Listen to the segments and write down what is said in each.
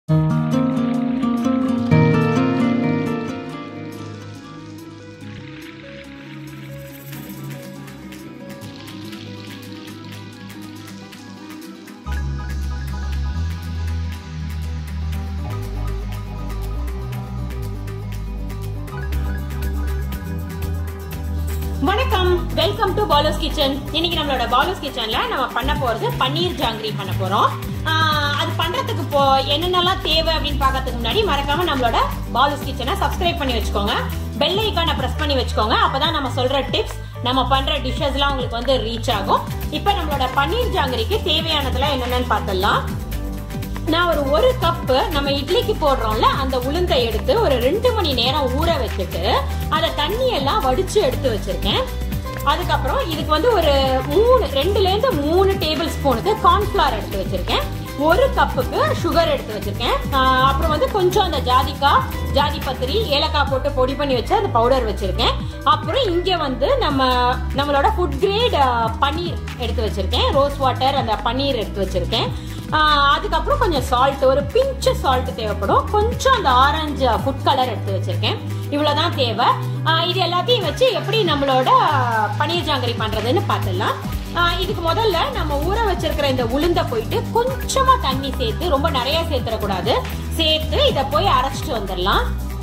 வணக்கம், welcome to பாலூஸ் kitchen. இன்னைக்கு நம்மளோட பாலூஸ் கிச்சன்ல நம்ம பண்ண போறது பன்னீர் ஜாங்கிரி பண்ண போறோம். அது பண்றதுக்கு என்னென்னலாம் தேவை அப்படின்னு பாக்கிறதுக்கு முன்னாடி மறக்காம நம்மளோட பாலூஸ் கிச்சனை சப்ஸ்கிரைப் பண்ணி வச்சுக்கோங்க. பெல் ஐகானை பிரஸ் பண்ணி வச்சுக்கோங்க. அப்பதான் நம்ம சொல்ற டிப்ஸ், நம்ம பண்ற டிஷ்ஷஸ் எல்லாம் உங்களுக்கு ரீச் ஆகும். இப்ப நம்மளோட பன்னீர் ஜாங்கிரிக்கு தேவையானதெல்லாம் என்னென்னு பார்த்தலாம். நான் ஒரு கப்பு நம்ம இட்லிக்கு போடுறோம்ல அந்த உளுந்தை எடுத்து ஒரு 2 மணி நேரம் ஊற வச்சுட்டு அதை தண்ணியெல்லாம் வடிச்சு எடுத்து வச்சிருக்கேன். அதுக்கப்புறம் இதுக்கு ஒரு 2 to 3 டேபிள் ஸ்பூனுக்கு கார்ன்ஃபிளவர் எடுத்து வச்சிருக்கேன். 1 கப்புக்கு சுகர் எடுத்து வச்சிருக்கேன். அப்புறம் கொஞ்சம் அந்த ஜாதி பத்திரி, ஏலக்காய் போட்டு பொடி பண்ணி வச்சு அந்த பவுடர் வச்சிருக்கேன். அப்புறம் இங்க நம்மளோட ஃபுட் கிரேட் பன்னீர் எடுத்து வச்சிருக்கேன். ரோஸ் வாட்டர் அந்த பன்னீர் எடுத்து வச்சிருக்கேன். அதுக்கப்புறம் கொஞ்சம் சால்ட், ஒரு பிஞ்ச் சால்ட் தேவைப்படும். கொஞ்சம் அந்த ஆரஞ்சு ஃபுட் கலர் எடுத்து வச்சிருக்கேன். இவ்வளவுதான் தேவை. இது எல்லாத்தையும் வச்சு எப்படி நம்மளோட பன்னீர் ஜாங்கிரி பண்றதுன்னு பார்த்துடலாம். இதுக்கு முதல்ல நம்ம ஊற வச்சிருக்கிற இந்த உளுந்த போயிட்டு கொஞ்சமா தண்ணி சேர்த்து, ரொம்ப நிறைய சேர்த்துடக்கூடாது, சேர்த்து இத போய் அரைச்சிட்டு வந்துடலாம்.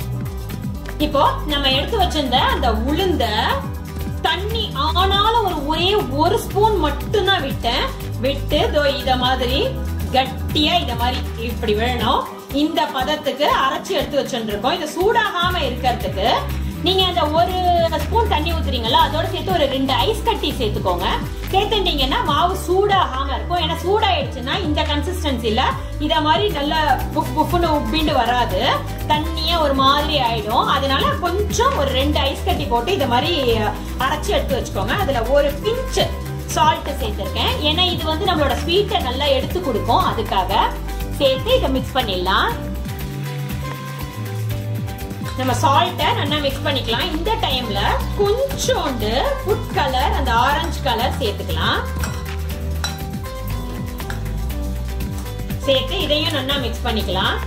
இப்போ நம்ம எடுத்து வச்சிருந்த அந்த உளுந்த தண்ணி ஆனாலும் ஒரே 1 ஸ்பூன் மட்டும் தான் விட்டு இத மாதிரி கட்டியா இத மாதிரி இப்படி வேணும். இந்த பதத்துக்கு அரைச்சி எடுத்து வச்சுருக்கோம். இது சூடாகாம இருக்கிறதுக்கு நீங்க அந்த 1 ஸ்பூன் தண்ணி ஊத்துறீங்களா, அதோட சேர்த்து ஒரு 2 ஐஸ் கட்டி சேர்த்துக்கோங்க. சேர்த்துட்டீங்கன்னா மாவு சூடாகாம இருக்கும். ஏன்னா சூடாயிடுச்சுன்னா இந்த கன்சிஸ்டன்சில இத மாதிரி நல்லா புஃப்னு உப்பிண்டு வராது, தண்ணியா ஒரு மாதிரி ஆயிடும். அதனால கொஞ்சம் ஒரு 2 ஐஸ் கட்டி போட்டு இத மாதிரி அரைச்சி எடுத்து வச்சுக்கோங்க. அதுல ஒரு பிஞ்ச் சால்ட் சேர்த்திருக்கேன். ஏன்னா இது நம்மளோட ஸ்வீட்டை நல்லா எடுத்து கொடுக்கும். அதுக்காக சேர்த்து இதை மிக்ஸ் பண்ணிடலாம். நம்ம சால்ட்டை நல்லா மிக்ஸ் பண்ணிக்கலாம். இந்த டைம்ல கொஞ்சோண்டு ஃபுட் கலர், அந்த ஆரஞ்சு கலர் சேர்த்துக்கலாம். சேர்த்து இதையும் நல்லா மிக்ஸ் பண்ணிக்கலாம்.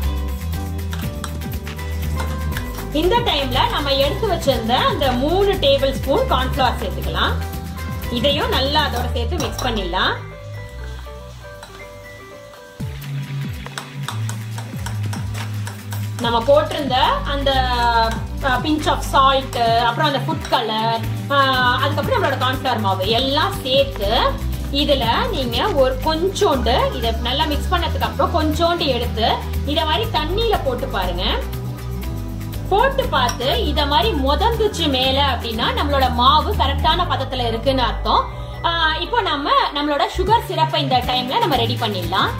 இந்த டைம்ல நம்ம எடுத்து வச்சிருந்த அந்த 3 டேபிள் ஸ்பூன் கார்ன்ஃபிளவர் சேர்த்துக்கலாம். இதையும் நல்லா அதோட சேர்த்து மிக்ஸ் பண்ணிடலாம். நம்ம போட்டிருந்த அந்த பிஞ்ச் ஆஃப் சால்ட், அப்புறம் அந்த ஃபுட் கலர், அதுக்கப்புறம் நம்மளோட கார்ன்ஃபிளவர் மாவு எல்லாம் சேர்த்து இதுல நீங்க கொஞ்சோண்டு இதை நல்லா மிக்ஸ் பண்ணதுக்கு அப்புறம் கொஞ்சோண்டு எடுத்து இத மாதிரி தண்ணியில போட்டு பாருங்க. போட்டு பார்த்து இத மாதிரி முதந்துச்சு மேல அப்படின்னா நம்மளோட மாவு கரெக்டான பதத்துல இருக்குன்னு அர்த்தம். இப்போ நம்மளோட சுகர் சிரப்பை இந்த டைம்ல நம்ம ரெடி பண்ணிடலாம்.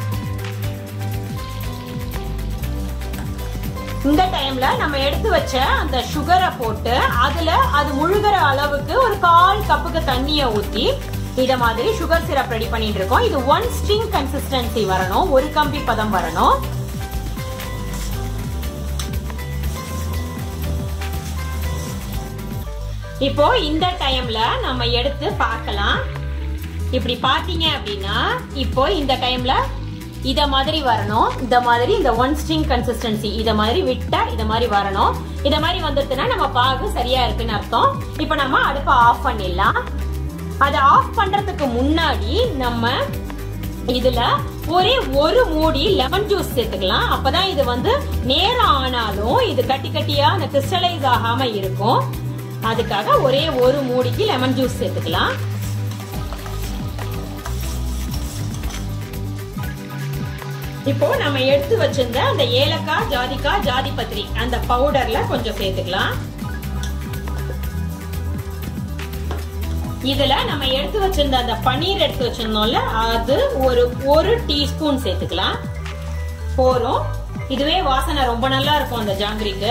இந்த டைம்ல நம்ம எடுத்து வச்ச அந்த சுகரை போட்டு அது முழுகிற அளவுக்கு ஒரு 1/4 கப்புக்கு தண்ணிய ஊத்தி இத மாதிரி சுகர் சிரப் ரெடி பண்ணிட்டு இருக்கோம். இது 1 ஸ்ட்ரிங் கன்சிஸ்டன்சி வரணும், ஒரு கம்பி பதம் வரணும். இப்போ இந்த டைம்ல நம்ம எடுத்து பார்க்கலாம். இப்படி பாத்தீங்க அப்படின்னா இப்போ இந்த டைம்ல இத மாதிரி வரணும். இந்த மாதிரி இந்த 1 ஸ்ட்ரிங் கன்சிஸ்டன்சி இத மாதிரி விட்டா இத மாதிரி வரணும். இத மாதிரி வந்துட்டுனா நம்ம பாகு சரியா இருக்குன்னு அர்த்தம். இப்போ நம்ம அடுப்பை ஆஃப் பண்ணிடலாம். அதை ஆஃப் பண்றதுக்கு முன்னாடி நம்ம இதுல ஒரே 1 மூடி லெமன் ஜூஸ் சேர்த்துக்கலாம். அப்பதான் இது நேரம் ஆனாலும் இது கட்டி கட்டியா கிறிஸ்டலைஸ் ஆகாம இருக்கும். அதுக்காக ஒரே 1 மூடிக்கு லெமன் ஜூஸ் சேர்த்துக்கலாம். இப்போ நம்ம எடுத்து வச்சிருந்த அந்த ஏலக்காய், ஜாதி பத்திரி அந்த பவுடர்ல கொஞ்சம் சேர்த்துக்கலாம். இதுல நம்ம எடுத்து வச்சிருந்த அந்த பன்னீர் எடுத்து வச்சிருந்தோம்ல, அது ஒரு டீஸ்பூன் சேர்த்துக்கலாம். போறோம். இதுவே வாசனை ரொம்ப நல்லா இருக்கும் அந்த ஜாங்கிரிக்கு.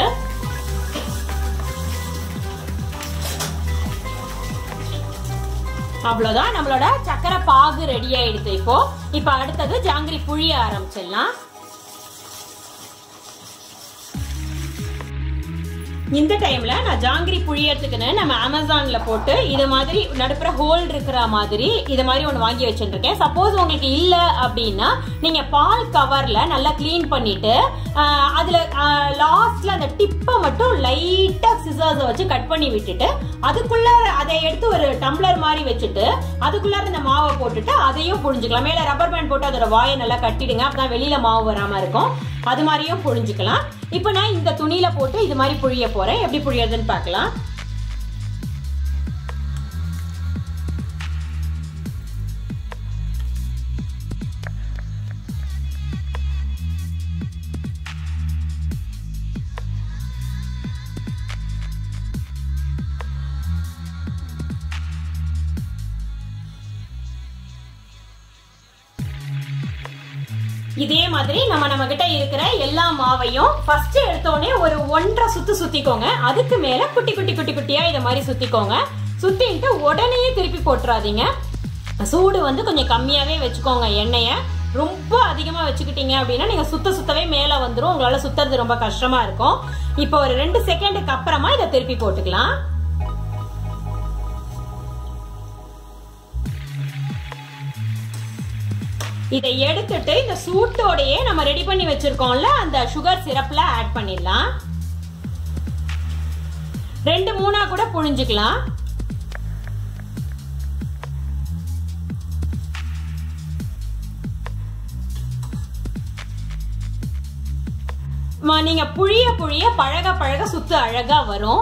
அவ்வளவுதான், நம்மளோட சக்கரை பாகு ரெடி ஆயிடுச்சு. இப்போ அடுத்தது ஜாங்கிரி புழிய ஆரம்பிச்சிடலாம். இந்த டைம்ல நான் ஜாங்கிரி புழியறதுக்குன்னு நம்ம அமேசான்ல போட்டு இது மாதிரி நடுப்புற ஹோல் இருக்கிற மாதிரி இது மாதிரி ஒன்று வாங்கி வச்சுருக்கேன். சப்போஸ் உங்களுக்கு இல்ல அப்படின்னா நீங்க பால் கவர்ல நல்லா கிளீன் பண்ணிட்டு அதுல லாஸ்ட்ல அந்த டிப்பை மட்டும் லைட்டா சிசர்ஸ் வச்சு கட் பண்ணி விட்டுட்டு அதுக்குள்ள அதை எடுத்து ஒரு டம்ளர் மாதிரி வச்சுட்டு அதுக்குள்ள இந்த மாவை போட்டுட்டு அதையும் புழிஞ்சுக்கலாம். மேல ரப்பர் பேண்ட் போட்டு அதோட வாயை நல்லா கட்டிடுங்க, அப்பதான் வெளியில மாவு வராம இருக்கும். அது மாதிரியும் புழிஞ்சுக்கலாம். இப்ப நான் இந்த துணியில போட்டு இது மாதிரி புழிய போறேன். எப்படி புழியறதுன்னு பார்க்கலாம். இதே மாதிரி நம்ம கிட்ட இருக்கிற எல்லா மாவையும் ஃபர்ஸ்ட் எடுத்தோடனே ஒரு 1.5 சுத்து சுத்திக்கோங்க. அதுக்கு மேல குட்டி குட்டி குட்டி குட்டியா இத மாதிரி சுத்திக்கோங்க. சுத்திட்டு உடனே திருப்பி போட்டுறாதீங்க. சூடு வந்து கொஞ்சம் கம்மியாவே வச்சுக்கோங்க. எண்ணெய ரொம்ப அதிகமா வச்சுக்கிட்டீங்க அப்படின்னா நீங்க சுத்தவே மேல வந்துரும். உங்களால சுத்துறது ரொம்ப கஷ்டமா இருக்கும். இப்போ ஒரு 2 செகண்டுக்கு அப்புறமா இதை திருப்பி போட்டுக்கலாம். இதை எடுத்துட்டு இந்த சூட்டோடையே நம்ம ரெடி பண்ணி வச்சிருக்கோம்ல அந்த சுகர் சிரப்ல ஆட் பண்ணிடலாம். 2-3 கூட புழிஞ்சுக்கலாம். நீங்க புழிய புழிய பழக பழக சுத்து அழகா வரும்.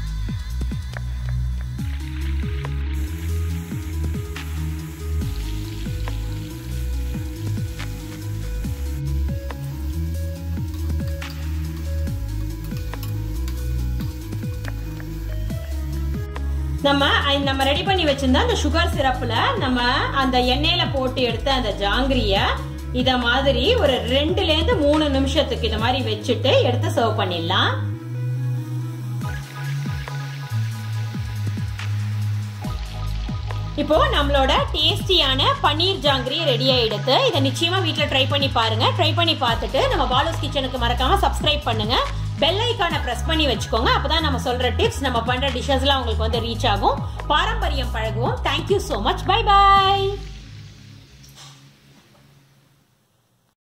நம்ம ரெடி பண்ணி வச்சிருந்தா அந்த சுகர் சிரப்ல நம்ம அந்த எண்ணெயில போட்டு எடுத்த அந்த ஜாங்கிரிய இத மாதிரி ஒரு 2-3 நிமிஷத்துக்கு இத மாதிரி வச்சுட்டு எடுத்து சர்வ் பண்ணிடலாம். இப்போ நம்மளோட டேஸ்டியான பன்னீர் ஜாங்கிரி ரெடி ஆயிடுது. இதை நிச்சயமா வீட்டுல ட்ரை பண்ணி பாருங்க. ட்ரை பண்ணி பார்த்துட்டு நம்ம பாலூஸ் கிச்சனுக்கு மறக்காம சப்ஸ்கிரைப் பண்ணுங்க. பெல் ஐகானை பிரஸ் பண்ணி வச்சுக்கோங்க. அப்பதான் நம்ம சொல்ற டிப்ஸ், நம்ம பண்ற டிஷஸ்லாம் உங்களுக்கு வந்து ரீச் ஆகும். பாரம்பரியம் பழகுவோம். Thank you so much. பை பாய்.